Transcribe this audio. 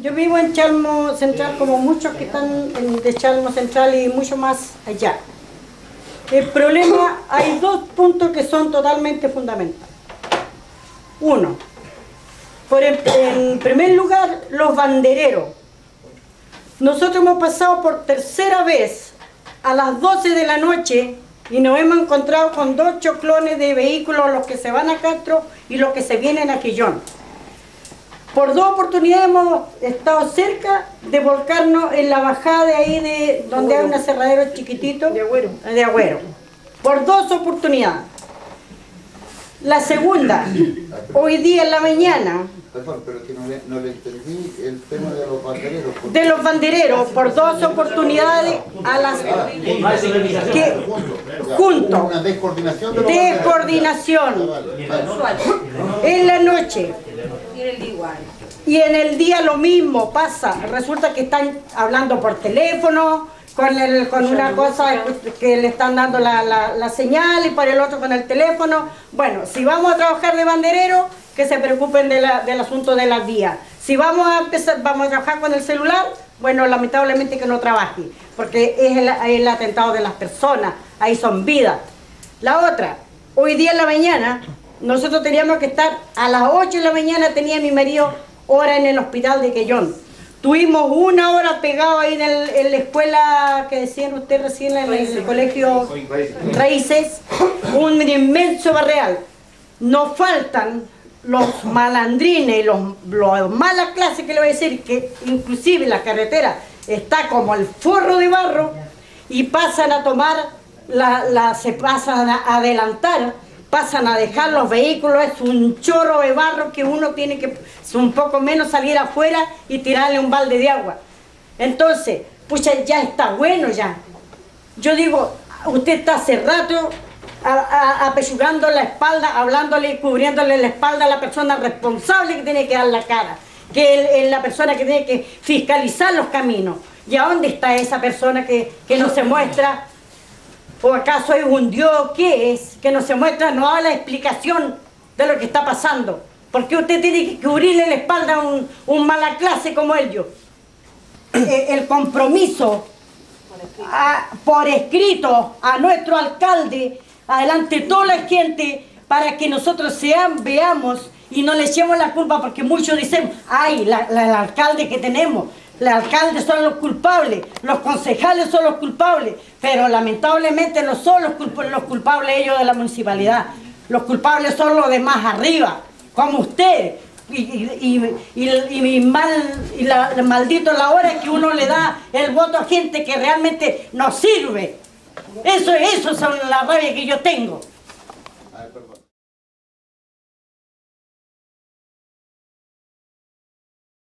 Yo vivo en Chalmo Central, como muchos que están de Chalmo Central y mucho más allá. El problema, hay dos puntos que son totalmente fundamentales. Uno, en primer lugar, los bandereros. Nosotros hemos pasado por tercera vez a las 12 de la noche y nos hemos encontrado con 2 choclones de vehículos, los que se van a Castro y los que se vienen a Quillón. Por 2 oportunidades hemos estado cerca de volcarnos en la bajada de ahí, de donde hay un aserradero chiquitito. De Agüero. De Agüero. Por 2 oportunidades. La segunda, hoy día en la mañana. Perdón, pero es que no le entendí el tema de los bandereros. De los bandereros, por 2 oportunidades a las que juntos. Una descoordinación de los descoordinación. En la noche. Y en el día lo mismo pasa. Resulta que están hablando por teléfono, con una cosa que le están dando la señal, y por el otro con el teléfono. Bueno, si vamos a trabajar de banderero, que se preocupen del asunto de las vías. Si vamos a trabajar con el celular, bueno, lamentablemente que no trabaje, porque es el atentado de las personas, ahí son vidas. La otra, hoy día en la mañana, nosotros teníamos que estar a las 8 de la mañana, tenía mi marido hora en el hospital de Quillón. Tuvimos 1 hora pegado ahí en la escuela que decían ustedes recién, en el colegio Raíces, un inmenso barreal. Nos faltan los malandrines y los malas clases, que le voy a decir, que inclusive la carretera está como el forro de barro y pasan a tomar, se pasan a adelantar, pasan a dejar los vehículos, es un chorro de barro que uno tiene que un poco menos salir afuera y tirarle un balde de agua. Entonces, pucha, ya está bueno ya. Yo digo, usted está hace rato apechugando la espalda, hablándole y cubriéndole la espalda a la persona responsable que tiene que dar la cara, que es la persona que tiene que fiscalizar los caminos. ¿Y a dónde está esa persona que no se muestra? ¿O acaso es un Dios? ¿Qué es? Que no se muestra, no da la explicación de lo que está pasando. ¿Por qué usted tiene que cubrirle la espalda a un mala clase como ellos? El compromiso por escrito a nuestro alcalde, adelante toda la gente, para que nosotros veamos y no le echemos la culpa, porque muchos dicen, ay, el alcalde que tenemos, los alcaldes son los culpables, los concejales son los culpables, pero lamentablemente no son los culpables ellos de la municipalidad. Los culpables son los de más arriba, como usted. Maldito la hora que uno le da el voto a gente que realmente no sirve. Eso son la rabia que yo tengo.